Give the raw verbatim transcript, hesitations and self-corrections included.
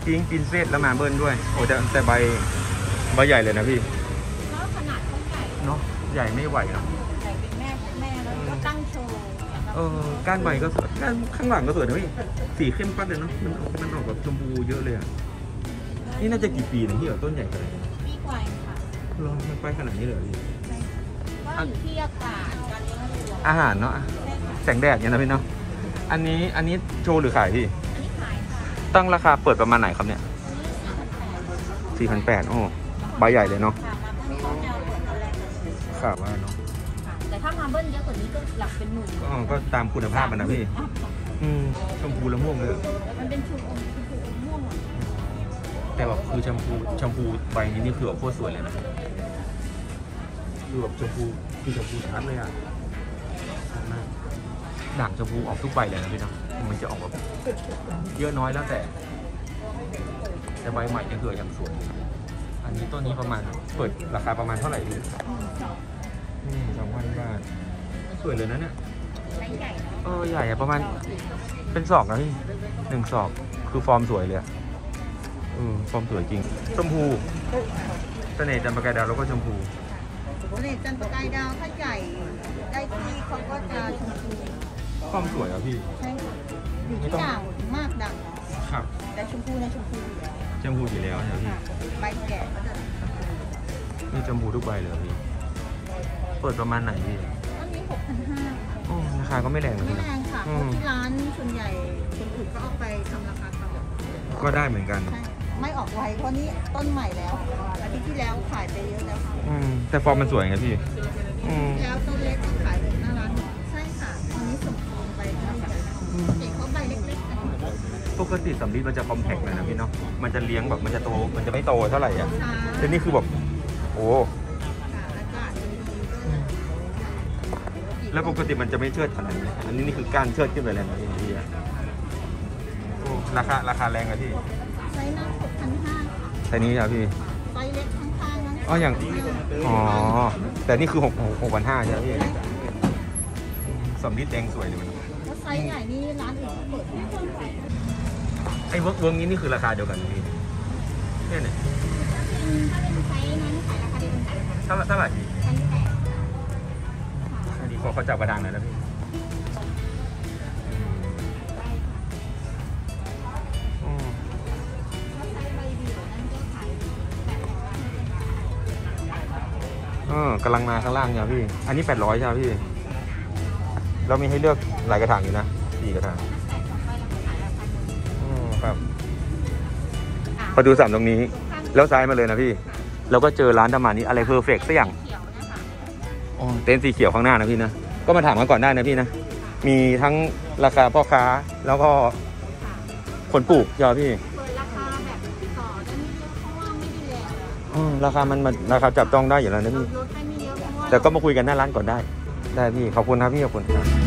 พิงปินเซตแล้วมาเบิ้ลด้วยโอ้แต่แต่ใบใบใหญ่เลยนะพี่แล้วขนาดเขาใหญ่เนาะใหญ่ไม่ไหวเนาะใหญ่เป็นแม่แม่แล้วก็ตั้งโชว์เออก้านใบก็สวยก้านข้างหลังก็สวยนะพี่สีเข้มปัดเลยเนาะมันมันออกแบบชมพูเยอะเลยอ่ะนี่น่าจะกี่ปีนะที่แบบต้นใหญ่ขนาดนี้ปีกว่าค่ะรอมันไปขนาดนี้เลยพี่ก็อยู่ที่อากาศการเลี้ยงตัวอาหารเนาะแสงแดดเนี่ยนะพี่เนาะอันนี้อันนี้โชว์หรือขายพี่อันนี้ขายค่ะตั้งราคาเปิดประมาณไหนครับเนี่ยสี่พันแปดโอ้ใบใหญ่เลยเนาะค่ะว่าเนาะแต่ถ้ามาเบิ้ลเยอะกว่านี้ก็หลักเป็นหมื่นก็ตามคุณภาพมันนะพี่อืมชมพูและม่วงเลยมันเป็นชมพูชมพูม่วงแต่แบบคือชมพูชมพูใบนี้นี่คือแบบโคตรสวยเลยนะคือแบบชมพูคือชมพูชัดเลยอ่ะด่างชมพูออกทุกใบเลยนะพี่นะมันจะออกแบบเยอะน้อยแล้วแต่แต่ใบใหม่จะเกิดอย่างสวยอันนี้ต้นนี้ประมาณเปิดราคาประมาณเท่าไหร่พี่นี่สองพันบาทสวยเลยนะเนี่ยใหญ่เออใหญ่อะประมาณเป็นศอกนะพี่หนึ่งศอกคือฟอร์มสวยเลยอืมฟอร์มสวยจริงชมพูเสน่ห์จันทร์ประกายดาวแล้วก็ชมพูเสน่ห์จันทร์ประกายดาวถ้าใหญ่ได้ที่เขาก็จะชมพูฟอร์มสวยอ่ะพี่ใช่ค่ะอยู่ที่ด่างมากด่างครับแต่ชมพูในชมพูอยู่แล้วชมพูอยู่แล้วใช่ไหมพี่ใบแก่ก็จะนี่ชมพูทุกใบเลยพี่เปิดประมาณไหนพี่อันนี้หกพันห้าโอ้ราคาก็ไม่แรงนะไม่แรงค่ะเพราะที่ร้านส่วนใหญ่คนอื่นก็เอาไปทำราคาต่อก็ได้เหมือนกันไม่ออกไวเพราะนี่ต้นใหม่แล้วอาทิตย์ที่แล้วขายไปเยอะแล้วอืมแต่ฟอร์มมันสวยไงพี่อืมแล้วต้นเล็กก็ขายหน้าร้านใช่ค่ะอันนี้สมบูรณ์ไปเท่าไหร่เด็กเขาใบเล็กๆปกติสำลีมันจะคอมแพคเลยนะพี่เนาะมันจะเลี้ยงแบบมันจะโตมันจะไม่โตเท่าไหร่อ่ะแต่นี่คือแบบโอ้แล้วปกติมันจะไม่เชิดขนาดนี้อันนี้นี่คือการเชิดขึ้นไปเลยนะพี่ราคาราคาแรงอะพี่ไซส์นั้นหกพันห้าไซส์นี้อะพี่ไซส์เล็กข้างๆนั้นอ๋ออย่างอ๋อแต่นี่คือหกหกพันห้าใช่ไหมพี่สำลีแดงสวยเลยมันไซส์ใหญ่นี่ร้านอื่นเปิดไอ้เวิร์กเวิร์กนี้นี่คือราคาเดียวกันพี่เนี่ยเนี่ยถ้าเป็นไซส์นั้นขายราคาเดียวกันเท่าเท่าไหร่พี่พันแปดอันนี้เขาเขาจับกระดังเลยนะพี่เออกำลังมาข้างล่างเนี่ยพี่อันนี้แปดร้อยใช่ไหมพี่เรามีให้เลือกหลายกระถางอยู่นะสี่กระถางครับพอดูสามตรงนี้แล้วซ้ายมาเลยนะพี่เราก็เจอร้านทำมานี้อะไรเพอร์เฟกต์สักอย่างอ๋อเต็นท์สีเขียวข้างหน้านะพี่นะก็มาถามกันก่อนได้นะพี่นะมีทั้งราคาพ่อค้าแล้วก็คนปลูกยอพี่ราคาแบบต่อได้ไม่เยอะเพราะว่าไม่ได้แรงอืมราคามันราคาจับต้องได้อยู่แล้วนะพี่แต่ก็มาคุยกันหน้าร้านก่อนได้ได้พี่ขอบคุณครับพี่ขอบคุณครับ